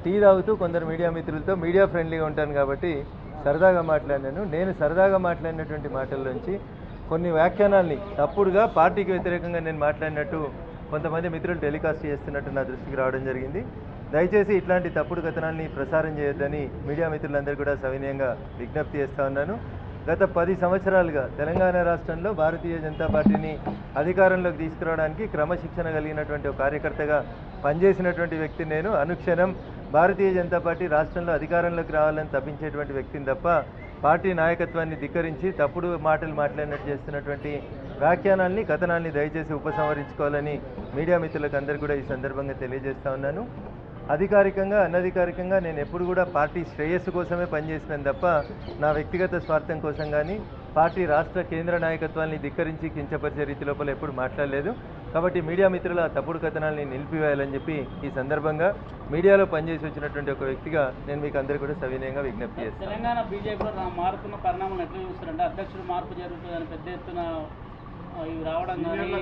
Tea తాగుతూ కొందరు media మిత్రులతో మీడియా ఫ్రెండ్లీగా ఉంటాను కాబట్టి సరదాగా మాట్లాడినాను. నేను సరదాగా మాట్లాడినటువంటి మాటల్లోంచి కొన్ని వ్యాఖ్యానాల్ని తప్పుడుగా పార్టీకి వ్యతిరేకంగా నేను మాట్లాడినట్టు కొంతమంది మిత్రులు టెలికాస్ట్ చేస్తున్నట్టు నా దృష్టికి రావడం జరిగింది. దయచేసి ఇట్లాంటి తప్పుడు కథనాల్ని ప్రసారం చేయొద్దని మీడియా మిత్రులందరూ కూడా సవినయంగా విజ్ఞప్తి చేస్తూ ఉన్నాను. గత 10 సంవత్సరాలుగా తెలంగాణ రాష్ట్రంలో భారతీయ జనతా పార్టీని అధికారంలోకి తీసుకురావడానికి క్రమశిక్షణ కలిగినటువంటి ఒక కార్యకర్తగా పనిచేసినటువంటి వ్యక్తి నేను. అనుక్షణం భారతీయ జనతా పార్టీ రాష్ట్రంలో అధికారంలోకి రావాలని తప్పించేటువంటి వ్యక్తిని తప్ప పార్టీ నాయకత్వాన్ని ధిక్కరించి తప్పుడు మాటలు మాట్లాడినట్టు చేస్తున్నటువంటి వ్యాఖ్యానాల్ని కథనాల్ని దయచేసి ఉపసంహరించుకోవాలని మీడియా మిత్రులకు అందరూ కూడా ఈ సందర్భంగా తెలియజేస్తా ఉన్నాను. అధికారికంగా అనధికారికంగా నేను ఎప్పుడు కూడా పార్టీ శ్రేయస్సు కోసమే పనిచేసినాను తప్ప నా వ్యక్తిగత స్వార్థం కోసం కానీ పార్టీ రాష్ట్ర కేంద్ర నాయకత్వాన్ని ధిక్కరించి కించపరిచే రీతి లోపల ఎప్పుడు మాట్లాడలేదు. కాబట్టి మీడియా మిత్రుల తప్పుడు కథనాల్ని నిలిపివేయాలని చెప్పి ఈ సందర్భంగా మీడియాలో పనిచేసి వచ్చినటువంటి ఒక వ్యక్తిగా నేను మీకు అందరూ కూడా సవినయంగా విజ్ఞప్తి చేస్తాను. తెలంగాణ బీజేపీలో మారుతున్న పరిణామాలు ఎట్లా చూస్తారంటే అధ్యక్షుడు మార్పు జరుగుతుందని పెద్ద ఎత్తున రావడం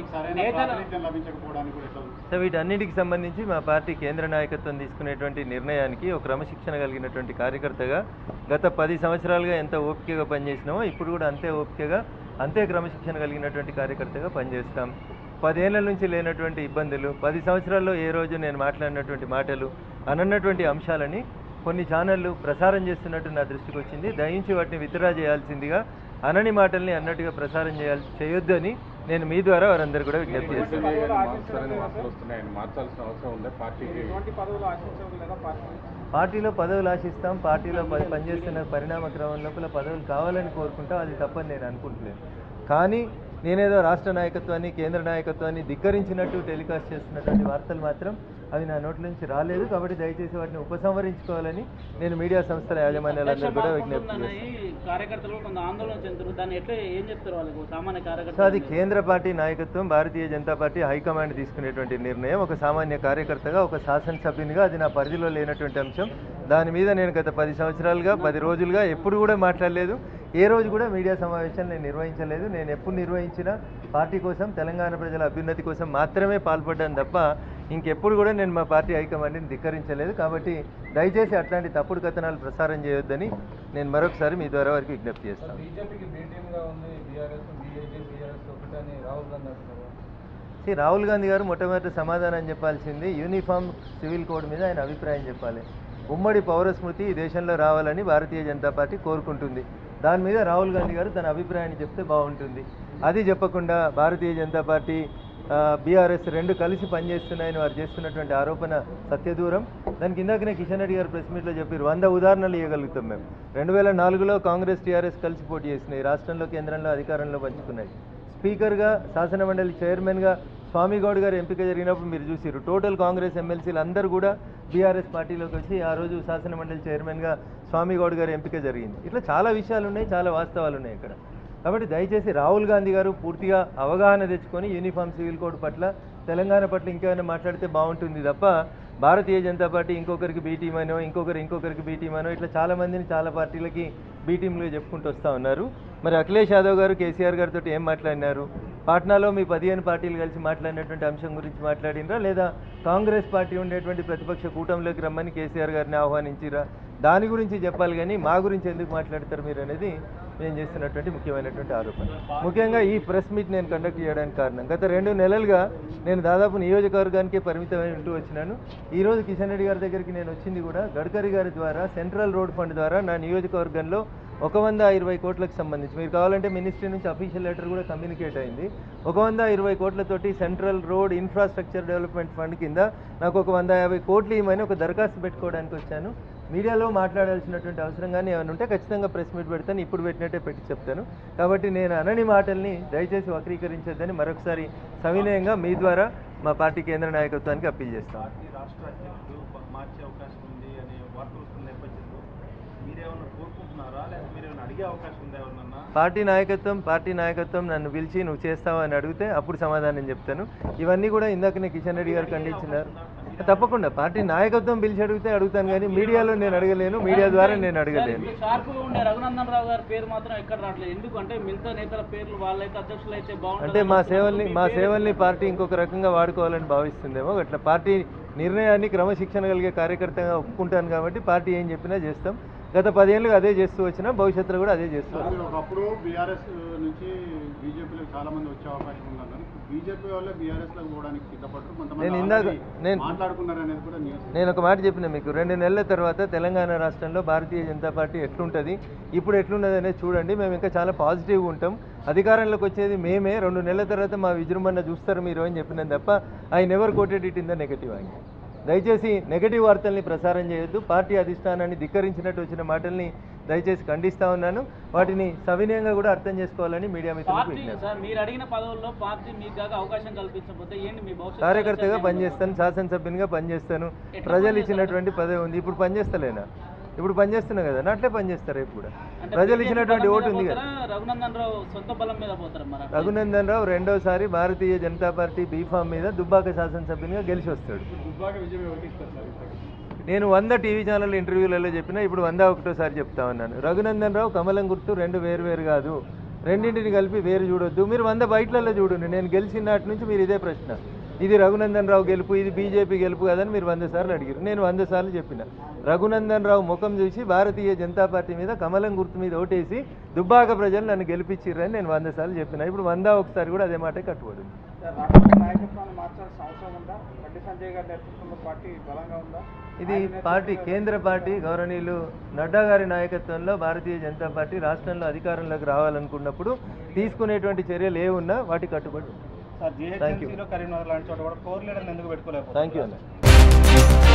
సో వీటన్నిటికి సంబంధించి మా పార్టీ కేంద్ర నాయకత్వం తీసుకునేటువంటి నిర్ణయానికి ఒక క్రమశిక్షణ కలిగినటువంటి కార్యకర్తగా గత 10 సంవత్సరాలుగా ఎంత ఓపికగా పనిచేసినామో ఇప్పుడు కూడా అంతే ఓపికగా అంతే క్రమశిక్షణ కలిగినటువంటి కార్యకర్తగా పనిచేస్తాం. 10 ఏళ్ల నుంచి లేనటువంటి ఇబ్బందులు, 10 సంవత్సరాల్లో ఏ రోజు నేను మాట్లాడినటువంటి మాటలు అనన్నటువంటి అంశాలని కొన్ని ఛానళ్లు ప్రసారం చేస్తున్నట్టు నా దృష్టికి వచ్చింది. దయించి వాటిని విత్డ్రా చేయాల్సిందిగా అనని మాటల్ని అన్నట్టుగా ప్రసారం చేయొద్దని నేను మీ ద్వారా వారందరూ కూడా విజ్ఞప్తి చేస్తాను. పార్టీలో పదవులు ఆశిస్తాం, పార్టీలో పనిచేస్తున్న పరిణామ క్రమం లోపల పదవులు కావాలని కోరుకుంటాం, అది తప్పని నేను అనుకుంటలేను. కానీ నేనేదో రాష్ట్ర నాయకత్వాన్ని కేంద్ర నాయకత్వాన్ని ధిక్కరించినట్టు టెలికాస్ట్ చేస్తున్నటువంటి వార్తలు మాత్రం అవి నా నోట్ల నుంచి రాలేదు. కాబట్టి దయచేసి వాటిని ఉపసంహరించుకోవాలని నేను మీడియా సంస్థల యాజమాన్యాలందరూ కూడా విజ్ఞప్తి చేస్తాను. అది కేంద్ర పార్టీ నాయకత్వం భారతీయ జనతా పార్టీ హైకమాండ్ తీసుకునేటువంటి నిర్ణయం. ఒక సామాన్య కార్యకర్తగా ఒక శాసనసభ్యునిగా అది నా పరిధిలో లేనటువంటి అంశం. దాని మీద నేను గత 10 సంవత్సరాలుగా 10 రోజులుగా ఎప్పుడు కూడా మాట్లాడలేదు. ఏ రోజు కూడా మీడియా సమావేశాలు నేను నిర్వహించలేదు. నేను ఎప్పుడు నిర్వహించినా పార్టీ కోసం తెలంగాణ ప్రజల అభ్యున్నతి కోసం మాత్రమే పాల్పడ్డాను తప్ప ఇంకెప్పుడు కూడా నేను మా పార్టీ హైకమాండ్ని ధిక్కరించలేదు. కాబట్టి దయచేసి అట్లాంటి తప్పుడు కథనాలు ప్రసారం చేయొద్దని నేను మరొకసారి మీ ద్వారా వారికి విజ్ఞప్తి చేస్తాను. రాహుల్ గాంధీ గారు మొట్టమొదటి సమాధానం చెప్పాల్సింది యూనిఫామ్ సివిల్ కోడ్ మీద ఆయన అభిప్రాయం చెప్పాలి. ఉమ్మడి పౌర స్మృతి ఈ దేశంలో రావాలని భారతీయ జనతా పార్టీ కోరుకుంటుంది. దాని మీద రాహుల్ గాంధీ గారు తన అభిప్రాయాన్ని చెప్తే బాగుంటుంది. అది చెప్పకుండా భారతీయ జనతా పార్టీ బీఆర్ఎస్ రెండు కలిసి పనిచేస్తున్నాయని వారు చేస్తున్నటువంటి ఆరోపణ సత్యదూరం. దానికి ఇందాకనే కిషన్ రెడ్డి గారు ప్రెస్ మీట్లో చెప్పారు, 100 ఉదాహరణలు ఇవ్వగలుగుతాం మేము. 2004లో కాంగ్రెస్ టీఆర్ఎస్ కలిసి పోటీ చేసినాయి, రాష్ట్రంలో కేంద్రంలో అధికారంలో పంచుకున్నాయి. స్పీకర్గా శాసనమండలి చైర్మన్గా స్వామిగౌడ్ గారు ఎంపిక జరిగినప్పుడు మీరు చూసిరు, టోటల్ కాంగ్రెస్ ఎమ్మెల్సీలు అందరూ కూడా బీఆర్ఎస్ పార్టీలోకి వచ్చి ఆ రోజు శాసనమండలి చైర్మన్గా స్వామిగౌడ్ గారు ఎంపిక జరిగింది. ఇట్లా చాలా విషయాలు ఉన్నాయి, చాలా వాస్తవాలు ఉన్నాయి ఇక్కడ. కాబట్టి దయచేసి రాహుల్ గాంధీ గారు పూర్తిగా అవగాహన తెచ్చుకొని యూనిఫామ్ సివిల్ కోడ్ పట్ల తెలంగాణ పట్ల ఇంకేమైనా మాట్లాడితే బాగుంటుంది తప్ప భారతీయ జనతా పార్టీ ఇంకొకరికి బీ టీమ్ అనో ఇంకొకరికి బీ టీమ్ అనో ఇట్లా చాలామందిని చాలా పార్టీలకి బీ టీంలు చెప్పుకుంటూ వస్తూ ఉన్నారు. మరి అఖిలేష్ యాదవ్ గారు కేసీఆర్ గారితో ఏం మాట్లాడినారు? పాట్నాలో మీ 15 పార్టీలు కలిసి మాట్లాడినటువంటి అంశం గురించి మాట్లాడినరా, లేదా కాంగ్రెస్ పార్టీ ఉండేటువంటి ప్రతిపక్ష కూటమిలోకి రమ్మని కేసీఆర్ గారిని ఆహ్వానించిరా? దాని గురించి చెప్పాలి కానీ మా గురించి ఎందుకు మాట్లాడతారు మీరు అనేది నేను చేస్తున్నటువంటి ముఖ్యమైనటువంటి ఆరోపణ. ముఖ్యంగా ఈ ప్రెస్ మీట్ నేను కండక్ట్ చేయడానికి కారణం, గత 2 నెలలుగా నేను దాదాపు నియోజకవర్గానికే పరిమితమై ఉంటూ వచ్చినాను. ఈరోజు కిషన్ రెడ్డి గారి దగ్గరికి నేను వచ్చింది కూడా గడ్కరీ గారి ద్వారా సెంట్రల్ రోడ్ ఫండ్ ద్వారా నా నియోజకవర్గంలో 120 కోట్లకు సంబంధించి, మీరు కావాలంటే మినిస్ట్రీ నుంచి అఫీషియల్ లెటర్ కూడా కమ్యూనికేట్ అయింది, 120 కోట్లతోటి central road infrastructure development fund కింద నాకు ఒక 150 కోట్లు ఇవ్వమని ఒక దరఖాస్తు పెట్టుకోవడానికి వచ్చాను. మీడియాలో మాట్లాడాల్సినటువంటి అవసరం కానీ ఏమైనా ఉంటే ఖచ్చితంగా ప్రెస్ మీట్ పెడతాను, ఇప్పుడు పెట్టినట్టే పెట్టి చెప్తాను. కాబట్టి నేను అనని మాటల్ని దయచేసి వక్రీకరించొద్దని మరొకసారి సవినయంగా మీ ద్వారా మా పార్టీ కేంద్ర నాయకత్వానికి అప్పీల్ చేస్తాను. పార్టీ నాయకత్వం నన్ను పిలిచి నువ్వు చేస్తావా అని అడిగితే అప్పుడు సమాధానం చెప్తాను. ఇవన్నీ కూడా ఇందాకనే కిషన్ రెడ్డి గారు ఖండించినారు. తప్పకుండా పార్టీ నాయకత్వం పిలిచి అడిగితే అడుగుతాను, కానీ మీడియాలో నేను అడగలేను, మీడియా ద్వారా నేను అడగలేను. షార్ప్గా ఉండే రఘునందన్ రావు గారి పేరు మాత్రం ఎక్కడ రావట్లేదు. ఎందుకంటే మిగతా నేతల పేర్లు వాళ్ళైతే అధ్యక్షులు అయితే బాగుంటుంది. అంటే మా సేవల్ని పార్టీ ఇంకొక రకంగా వాడుకోవాలని భావిస్తుందేమో. అట్లా పార్టీ నిర్ణయాన్ని క్రమశిక్షణ కలిగే కార్యకర్తగా ఒప్పుకుంటాను కాబట్టి పార్టీ ఏం చెప్పినా చేస్తాం. గత 10 ఏళ్ళుగా అదే చేస్తూ వచ్చినా, భవిష్యత్తులో కూడా అదే చేస్తూ వస్తాం. ఒకప్పుడు బీఆర్ఎస్ నుంచి బీజేపీలోకి చాలా మంది వచ్చే అవకాశం ఉందన్నారు. బీజేపీ వాళ్ళే బీఆర్ఎస్లోకి పోవడానికి సిద్ధపడ్డారు. నేను మాట్లాడుకున్నారు అనేది కూడా న్యూస్. నేను ఒక మాట చెప్పిన మీకు, 2 నెలల తర్వాత తెలంగాణ రాష్ట్రంలో భారతీయ జనతా పార్టీ ఎట్లుంటుంది, ఇప్పుడు ఎట్లున్నది అనేది చూడండి. మేము ఇంకా చాలా పాజిటివ్గా ఉంటాం. అధికారంలోకి వచ్చేది మేమే. 2 నెలల తర్వాత మా విజృంభణ చూస్తారు మీరు అని చెప్పినాను తప్ప I never quoted it in the negative angle. దయచేసి నెగటివ్ వార్తల్ని ప్రసారం చేయొద్దు. పార్టీ అధిష్టానాన్ని ధిక్కరించినట్టు వచ్చిన మాటల్ని దయచేసి ఖండిస్తా ఉన్నాను. వాటిని సవినయంగా కూడా అర్థం చేసుకోవాలని మీడియా మిత్రులకు విజ్ఞప్తి. మీరు అడిగిన పదవుల్లో పార్టీ మీకు అవకాశం కల్పించకపోతే ఏంటి మీ భవిష్యత్తు? కార్యకర్తగా పనిచేస్తాను, శాసనసభ్యునిగా పనిచేస్తాను. ప్రజలు ఇచ్చినటువంటి పదవి ఉంది. ఇప్పుడు పనిచేస్తలేనా? ఇప్పుడు పనిచేస్తున్నా కదా, అట్లే పనిచేస్తారు. రేపు కూడా ప్రజలు ఇచ్చినటువంటి ఓటు ఉంది కదా. రఘునందన్ రావు సొంత బలం మీద పోతారు. రఘునందన్ రావు రెండోసారి భారతీయ జనతా పార్టీ బీఫామ్ మీద దుబ్బాక శాసనసభ్యునిగా గెలిచి వస్తాడు. నేను 100 టీవీ ఛానల్ ఇంటర్వ్యూలలో చెప్పినా, ఇప్పుడు 101సారి చెప్తా ఉన్నాను. రఘునందన్ రావు కమలం గుర్తు 2 వేరు కాదు. రెండింటిని కలిపి వేరు చూడొద్దు. మీరు 100 బయటలలో చూడండి. నేను గెలిచిన నాటి నుంచి మీరు ఇదే ప్రశ్న, ఇది రఘునందన్ రావు గెలుపు, ఇది బీజేపీ గెలుపు కాదని మీరు 100 సార్లు అడిగారు. నేను 100 సార్లు చెప్పిన, రఘునందన్ రావు ముఖం చూసి భారతీయ జనతా పార్టీ మీద కమలం గుర్తు మీద ఓటేసి దుబ్బాక ప్రజలు నన్ను గెలిపించిర్రని నేను 100 సార్లు చెప్పిన. ఇప్పుడు 101సారి కూడా అదే మాట కట్టుబడి. ఇది పార్టీ, కేంద్ర పార్టీ గౌరవనీయులు నడ్డా గారి నాయకత్వంలో భారతీయ జనతా పార్టీ రాష్ట్రంలో అధికారంలోకి రావాలనుకున్నప్పుడు తీసుకునేటువంటి చర్యలు ఏ ఉన్నా వాటి కట్టుబడి. Thank you. కరీంనగర్ లాంటి చోట కూడా 4 లీడర్లు ఎందుకు పెట్టుకోలేదు? థ్యాంక్ యూ అన్న.